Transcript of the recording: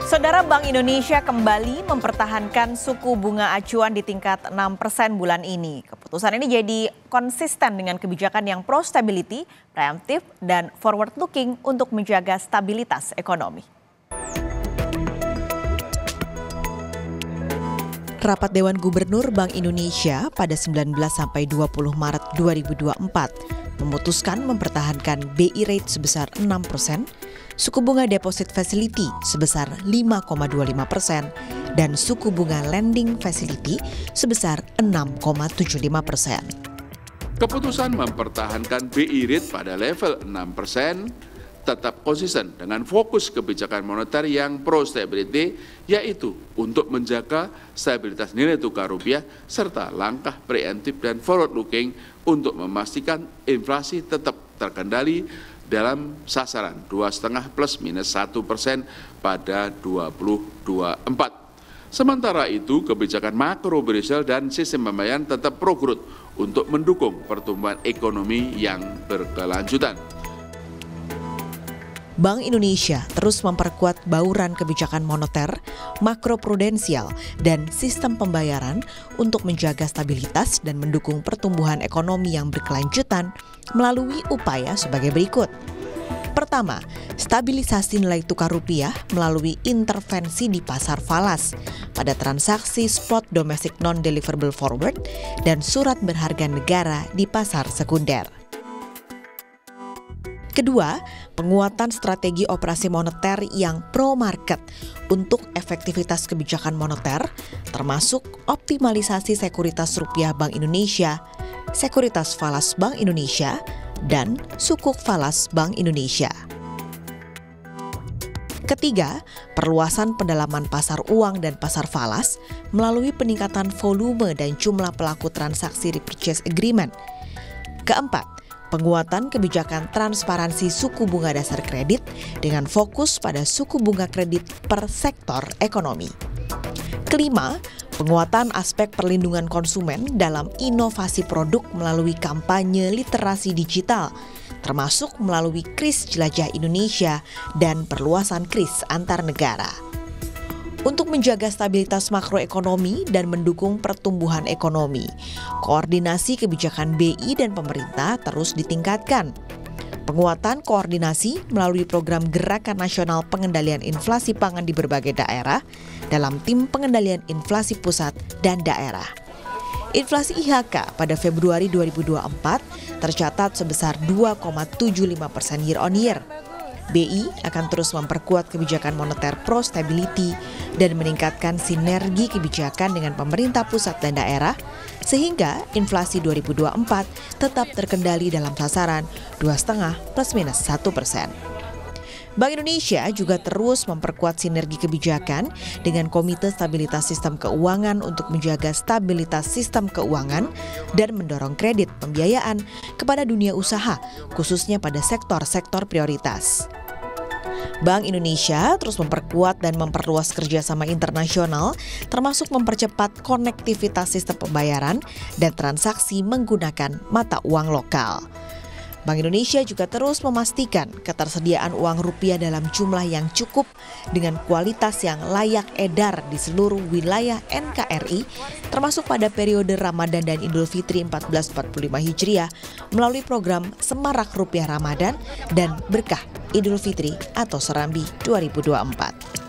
Saudara, Bank Indonesia kembali mempertahankan suku bunga acuan di tingkat 6% bulan ini. Keputusan ini jadi konsisten dengan kebijakan yang pro-stability, preemptif, dan forward-looking untuk menjaga stabilitas ekonomi. Rapat Dewan Gubernur Bank Indonesia pada 19 sampai 20 Maret 2024 memutuskan mempertahankan BI rate sebesar 6%, suku bunga deposit facility sebesar 5,25%, dan suku bunga lending facility sebesar 6,75%. Keputusan mempertahankan BI rate pada level 6% tetap konsisten dengan fokus kebijakan moneter yang pro-stability, yaitu untuk menjaga stabilitas nilai tukar rupiah serta langkah preemptif dan forward-looking untuk memastikan inflasi tetap terkendali dalam sasaran 2,5 plus minus 1% pada 2024. Sementara itu, kebijakan makro Brazil dan sistem pembayaran tetap pro-growth untuk mendukung pertumbuhan ekonomi yang berkelanjutan. Bank Indonesia terus memperkuat bauran kebijakan moneter, makroprudensial, dan sistem pembayaran untuk menjaga stabilitas dan mendukung pertumbuhan ekonomi yang berkelanjutan melalui upaya sebagai berikut. Pertama, stabilisasi nilai tukar rupiah melalui intervensi di pasar falas pada transaksi spot domestic non-deliverable forward dan surat berharga negara di pasar sekunder. Kedua, penguatan strategi operasi moneter yang pro-market untuk efektivitas kebijakan moneter, termasuk optimalisasi sekuritas rupiah Bank Indonesia, sekuritas falas Bank Indonesia, dan sukuk falas Bank Indonesia. Ketiga, perluasan pendalaman pasar uang dan pasar falas melalui peningkatan volume dan jumlah pelaku transaksi repurchase agreement. Keempat, penguatan kebijakan transparansi suku bunga dasar kredit dengan fokus pada suku bunga kredit per sektor ekonomi. Kelima, penguatan aspek perlindungan konsumen dalam inovasi produk melalui kampanye literasi digital, termasuk melalui KRIS Jelajah Indonesia dan perluasan KRIS antar negara. Untuk menjaga stabilitas makroekonomi dan mendukung pertumbuhan ekonomi, koordinasi kebijakan BI dan pemerintah terus ditingkatkan. Penguatan koordinasi melalui program Gerakan Nasional Pengendalian Inflasi Pangan di berbagai daerah dalam tim pengendalian inflasi pusat dan daerah. Inflasi IHK pada Februari 2024 tercatat sebesar 2,75% year on year. BI akan terus memperkuat kebijakan moneter pro-stability dan meningkatkan sinergi kebijakan dengan pemerintah pusat dan daerah sehingga inflasi 2024 tetap terkendali dalam sasaran 2,5 plus minus 1%. Bank Indonesia juga terus memperkuat sinergi kebijakan dengan Komite Stabilitas Sistem Keuangan untuk menjaga stabilitas sistem keuangan dan mendorong kredit pembiayaan kepada dunia usaha, khususnya pada sektor-sektor prioritas. Bank Indonesia terus memperkuat dan memperluas kerjasama internasional, termasuk mempercepat konektivitas sistem pembayaran dan transaksi menggunakan mata uang lokal. Bank Indonesia juga terus memastikan ketersediaan uang rupiah dalam jumlah yang cukup dengan kualitas yang layak edar di seluruh wilayah NKRI, termasuk pada periode Ramadan dan Idul Fitri 1445 Hijriah melalui program Semarak Rupiah Ramadan dan Berkah Idul Fitri atau Serambi 2024.